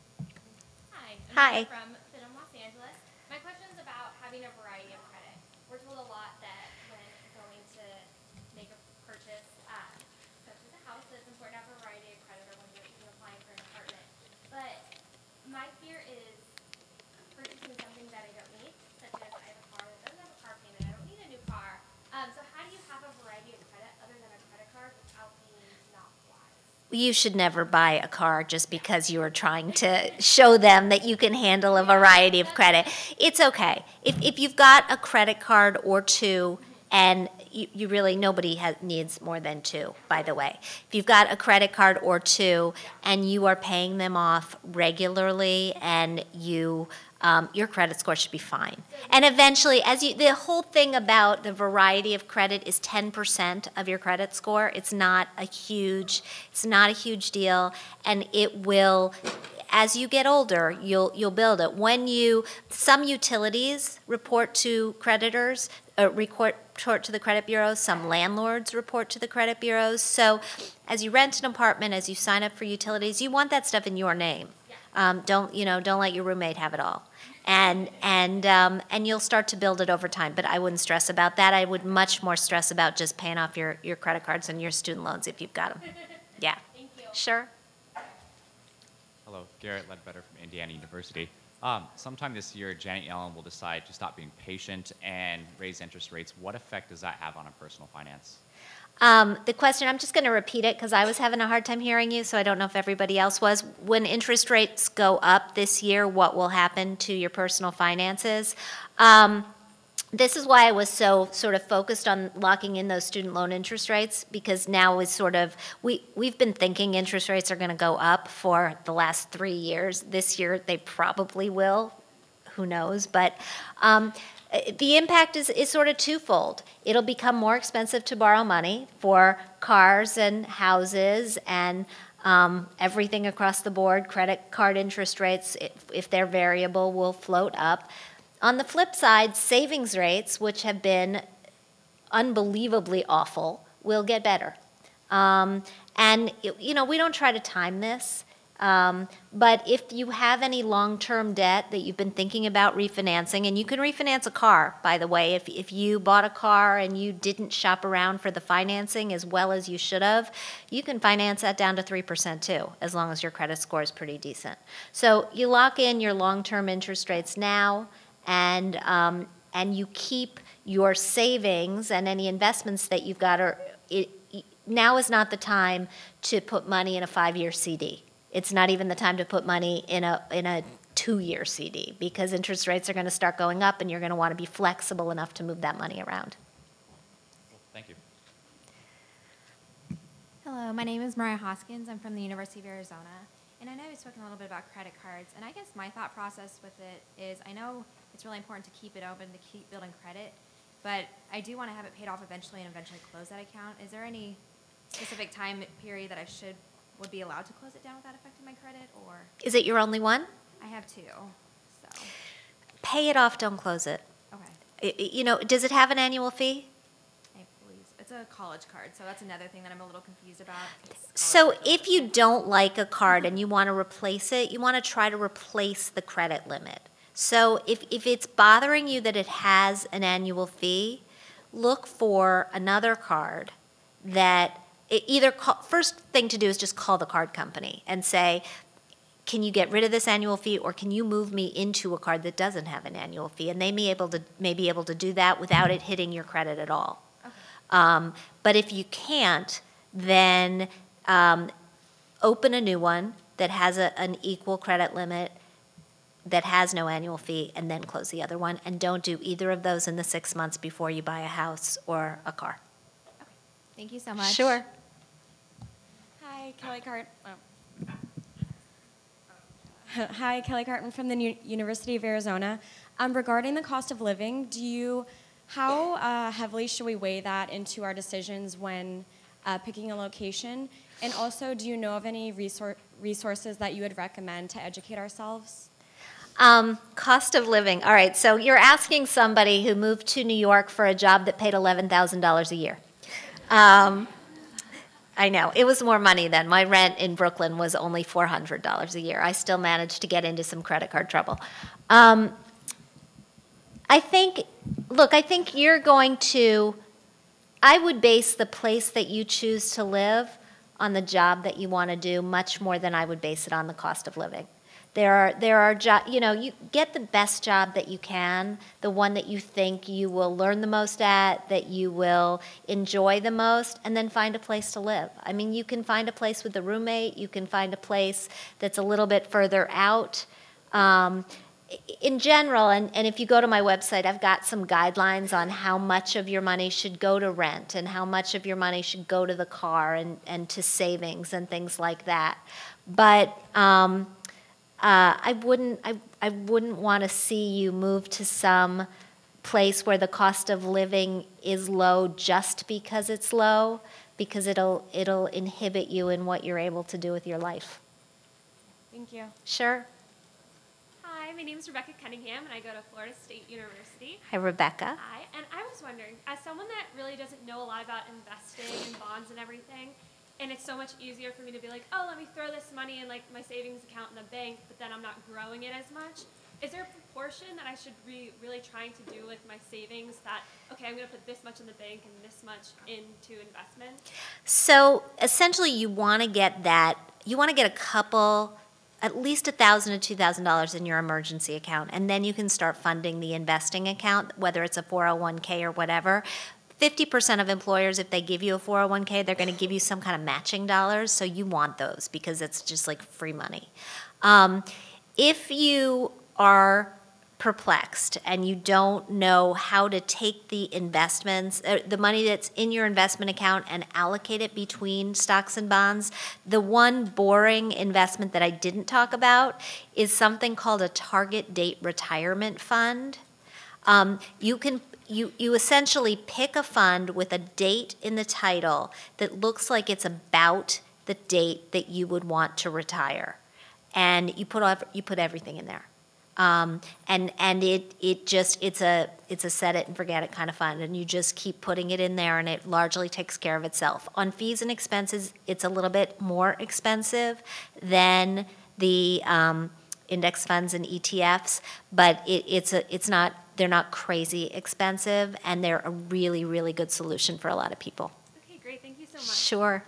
Hi. I'm Hi. from Finham, Los Angeles. My question is about having a variety of credit. We're told a lot that when going to make a purchase, uh, such as a house, that it's important to have a variety of credit, or when you're even applying for an apartment. But my fear is purchasing something that I don't need, such as I have a car that doesn't have a car payment. I don't need a new car. Um, so how do you have a variety of credit other than a credit card without being not wise? You should never buy a car just because you are trying to show them that you can handle a variety of credit. It's okay. If, if you've got a credit card or two, and you, you really, nobody has, needs more than two, by the way. If you've got a credit card or two and you are paying them off regularly, and you, um, your credit score should be fine. And eventually, as you, the whole thing about the variety of credit is ten percent of your credit score. It's not a huge, it's not a huge deal, and it will, as you get older, you'll you'll build it. When you, some utilities report to creditors, uh, report to the credit bureaus, some landlords report to the credit bureaus. So as you rent an apartment, as you sign up for utilities, you want that stuff in your name. Um, don't, you know, don't let your roommate have it all. And, and, um, and you'll start to build it over time, but I wouldn't stress about that. I would much more stress about just paying off your, your credit cards and your student loans if you've got them. Yeah. Thank you. Sure. Hello, Garrett Ledbetter from Indiana University. Um, sometime this year, Janet Yellen will decide to stop being patient and raise interest rates. What effect does that have on our personal finance? Um, the question, I'm just going to repeat it because I was having a hard time hearing you, so I don't know if everybody else was. When interest rates go up this year, what will happen to your personal finances? Um, This is why I was so sort of focused on locking in those student loan interest rates, because now is sort of, we, we've been thinking interest rates are going to go up for the last three years. This year they probably will, who knows, but um, the impact is, is sort of twofold. It'll become more expensive to borrow money for cars and houses and um, everything across the board. Credit card interest rates, if, if they're variable, will float up. On the flip side, savings rates, which have been unbelievably awful, will get better. Um, and, you know, we don't try to time this, um, but if you have any long-term debt that you've been thinking about refinancing, and you can refinance a car, by the way, if, if you bought a car and you didn't shop around for the financing as well as you should have, you can finance that down to three percent too, as long as your credit score is pretty decent. So you lock in your long-term interest rates now, and um, and you keep your savings and any investments that you've got. Or it, now is not the time to put money in a five-year C D. It's not even the time to put money in a in a two-year C D, because interest rates are going to start going up, and you're going to want to be flexible enough to move that money around. Thank you. Hello, my name is Mariah Hoskins. I'm from the University of Arizona. And I know we've spoken a little bit about credit cards, and I guess my thought process with it is I know it's really important to keep it open, to keep building credit, but I do want to have it paid off eventually and eventually close that account. Is there any specific time period that I should would be allowed to close it down without affecting my credit, or? Is it your only one? I have two, so. Pay it off, don't close it. Okay. I- You know, does it have an annual fee? I believe it's a college card, so that's another thing that I'm a little confused about. So if you don't like a card and you want to replace it, you want to try to replace the credit limit. So if, if it's bothering you that it has an annual fee, look for another card that it either call, first thing to do is just call the card company and say, can you get rid of this annual fee, or can you move me into a card that doesn't have an annual fee? And they may able to may be able to do that without it hitting your credit at all. Okay. Um, but if you can't, then um, open a new one that has a, an equal credit limit, that has no annual fee, and then close the other one. And don't do either of those in the six months before you buy a house or a car. Thank you so much. Sure. Hi, Kelly Cart. Oh. Hi, Kelly Carton from the U University of Arizona. Um, regarding the cost of living, do you, how uh, heavily should we weigh that into our decisions when uh, picking a location? And also, do you know of any resor resources that you would recommend to educate ourselves? Um, cost of living. All right, so you're asking somebody who moved to New York for a job that paid eleven thousand dollars a year. Um, I know, it was more money then. My rent in Brooklyn was only four hundred dollars a year. I still managed to get into some credit card trouble. Um, I think, look, I think you're going to, I would base the place that you choose to live on the job that you want to do much more than I would base it on the cost of living. There are, there are jo you know, you get the best job that you can, the one that you think you will learn the most at, that you will enjoy the most, and then find a place to live. I mean, you can find a place with a roommate, you can find a place that's a little bit further out. Um, in general, and, and if you go to my website, I've got some guidelines on how much of your money should go to rent and how much of your money should go to the car and, and to savings and things like that. But um, Uh, I wouldn't, I, I wouldn't want to see you move to some place where the cost of living is low just because it's low, because it'll, it'll inhibit you in what you're able to do with your life. Thank you. Sure. Hi, my name is Rebecca Cunningham, and I go to Florida State University. Hi, Rebecca. Hi, and I was wondering, as someone that really doesn't know a lot about investing and bonds and everything, and it's so much easier for me to be like, oh, let me throw this money in like my savings account in the bank, but then I'm not growing it as much. Is there a proportion that I should be really trying to do with my savings that, okay, I'm going to put this much in the bank and this much into investment? So essentially you want to get that, you want to get a couple, at least one thousand dollars to two thousand dollars in your emergency account, and then you can start funding the investing account, whether it's a four oh one K or whatever. fifty percent of employers, if they give you a four oh one K, they're going to give you some kind of matching dollars, so you want those because it's just like free money. Um, if you are perplexed and you don't know how to take the investments, uh, the money that's in your investment account and allocate it between stocks and bonds, the one boring investment that I didn't talk about is something called a target date retirement fund. Um, you can You, you essentially pick a fund with a date in the title that looks like it's about the date that you would want to retire. And you put, off, you put everything in there. Um, and and it, it just, it's a, it's a set it and forget it kind of fund. And you just keep putting it in there and it largely takes care of itself. On fees and expenses, it's a little bit more expensive than the um, index funds and E T Fs, but it, it's, a, it's not, they're not crazy expensive, and they're a really, really good solution for a lot of people. Okay, great. Thank you so much. Sure.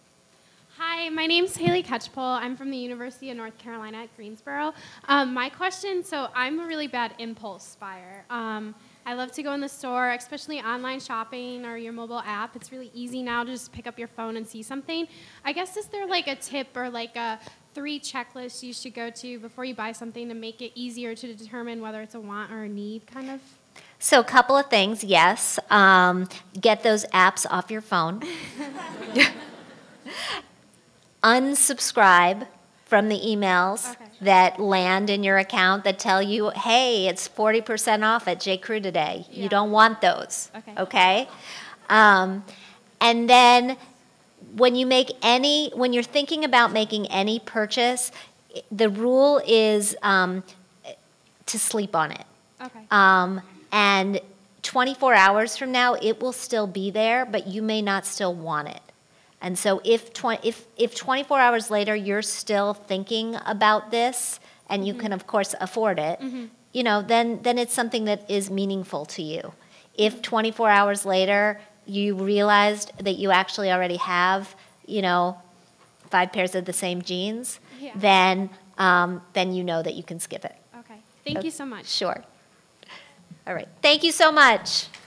Hi, my name's Haley Ketchpole. I'm from the University of North Carolina at Greensboro. Um, my question, so I'm a really bad impulse buyer. Um, I love to go in the store, especially online shopping or your mobile app. It's really easy now to just pick up your phone and see something. I guess is there like a tip or like a three checklists you should go to before you buy something to make it easier to determine whether it's a want or a need, kind of? So a couple of things, yes. Um, get those apps off your phone. Unsubscribe from the emails Okay. that land in your account that tell you, hey, it's forty percent off at J. Crew today. You don't want those, Okay. okay? Um, and then when you make any, when you're thinking about making any purchase, the rule is um, to sleep on it. Okay. Um, and twenty-four hours from now, it will still be there, but you may not still want it. And so if, twenty, if, if twenty-four hours later you're still thinking about this, and you can, of course, afford it, Mhm. you know, then, then it's something that is meaningful to you. If twenty-four hours later you realized that you actually already have, you know, five pairs of the same jeans, Yeah. then, um, then you know that you can skip it. Okay. Thank you so much. Sure. All right. Thank you so much.